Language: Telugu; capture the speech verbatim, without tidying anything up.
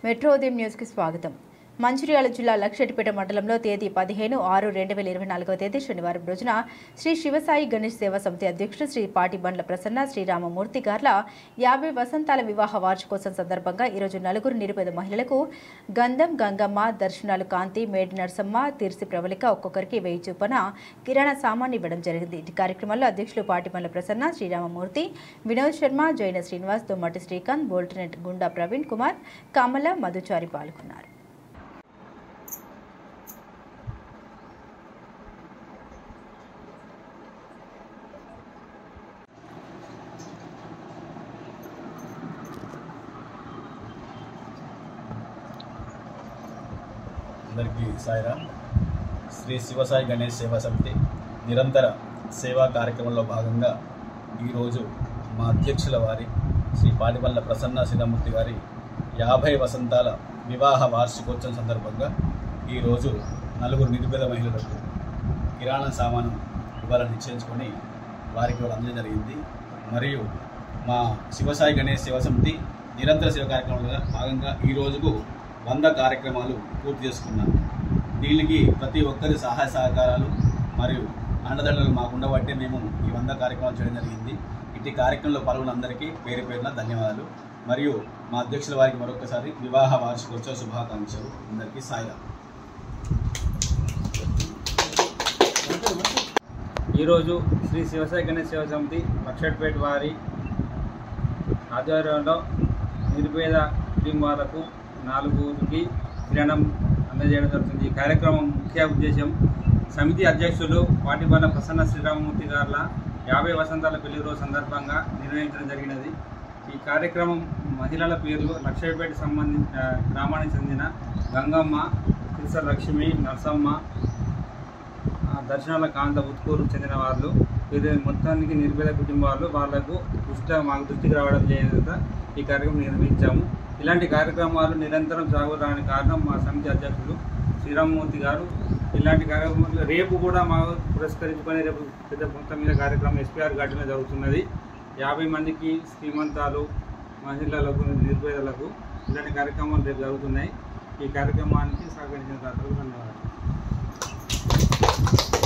మెట్రో ఉదయం న్యూస్ కి స్వాగతం. మంచిర్యాల జిల్లా లక్షెట్టిపేట మండలంలో తేదీ పదిహేను ఆరు రెండు వేల ఇరవై నాలుగవ తేదీ శనివారం రోజున శ్రీ శివసాయి గణేష్ సేవా సమితి అధ్యక్షుడు శ్రీ పాటి బండ్ల ప్రసన్న శ్రీరామమూర్తి గార్ల యాభై వసంతాల వివాహ వార్షికోత్సవం సందర్భంగా ఈరోజు నలుగురు నిరుపేద మహిళలకు గంధం గంగమ్మ దర్శనాలు కాంతి మేడి నరసమ్మ తీర్సి ప్రవళిక ఒక్కొక్కరికి వెయ్యి చొప్పున కిరాణా సామాన్ ఇవ్వడం జరిగింది. ఈ కార్యక్రమంలో అధ్యక్షులు పాటి బండ్ల ప్రసన్న శ్రీరామమూర్తి, వినోద్ శర్మ, జైన శ్రీనివాస్, దొమ్మటి శ్రీకాంత్, బోల్టనెట్ గుండా ప్రవీణ్ కుమార్, కమల, మధుచారి పాల్గొన్నారు. అందరికీ సాయిరామ్. శ్రీ శివసాయి గణేష్ సేవా సమితి నిరంతర సేవా కార్యక్రమంలో భాగంగా ఈరోజు మా అధ్యక్షుల వారి శ్రీ పాటిబండ్ల ప్రసన్న శ్రీరామూర్తి గారి యాభై వసంతాల వివాహ వార్షికోత్సవం సందర్భంగా ఈరోజు నలుగురు నిరుపేద మహిళలకు కిరాణా సామాను ఇవ్వాలని నిశ్చయించుకొని వారికి కూడా అందజేయడం జరిగింది. మరియు మా శివసాయి గణేష్ సేవా సమితి నిరంతర సేవ కార్యక్రమంలో భాగంగా ఈ రోజుకు వంద కార్యక్రమాలు పూర్తి చేసుకున్నాము. దీనికి ప్రతి ఒక్కరి సహాయ సహకారాలు మరియు అండదండలు మాకు ఉండబట్టే మేము ఈ వంద కార్యక్రమాలు చేయడం జరిగింది. ఇటు కార్యక్రమంలో పాల్గొన్న అందరికీ పేరు పేరున ధన్యవాదాలు. మరియు మా అధ్యక్షుల వారికి మరొకసారి వివాహ వార్షికోత్సవ శుభాకాంక్షలు. అందరికీ సాయిరామ్. ఈరోజు శ్రీ శివసాయి గణేష్ సేవా సమితి లక్షెట్టిపేట వారి ఆధ్వర్యంలో నిరుపేద కుటుంబాలకు నాలుగుకి కిరాణం అందజేయడం జరుగుతుంది. ఈ కార్యక్రమం ముఖ్య ఉద్దేశం సమితి అధ్యక్షులు పాటిబండ్ల ప్రసన్న శ్రీరామమూర్తి గార్ల యాభై వసంతాల పెళ్లి రోజు సందర్భంగా నిర్వహించడం జరిగినది. ఈ కార్యక్రమం మహిళల పేర్లు లక్షెట్టిపేట సంబంధించిన గ్రామానికి చెందిన గంగమ్మ, తిరుస లక్ష్మి, నరసమ్మ, దర్శనాల కాంత ఉత్కూరుకు చెందిన వాళ్ళు మొత్తానికి నిరుపేద కుటుంబాలు వాళ్లకు దృష్టి మాకు దృష్టికి రావడం చేత ఈ కార్యక్రమం నిర్వహించాము. ఇలాంటి కార్యక్రమాలు నిరంతరం సాగుతానికి కారణం మా సమితి అధ్యక్షులు శ్రీరామమూర్తి గారు. ఇలాంటి కార్యక్రమాలు రేపు కూడా మా పురస్కరించుకొని రేపు పెద్ద మొత్తం మీద కార్యక్రమం ఎస్పీఆర్ గార్డెన్లో జరుగుతున్నది. యాభై మందికి శ్రీమంతాలు, మహిళలకు, నిరుపేదలకు ఇలాంటి కార్యక్రమాలు రేపు జరుగుతున్నాయి. ఈ కార్యక్రమానికి సహకరించిన దాతలకు ధన్యవాదాలు.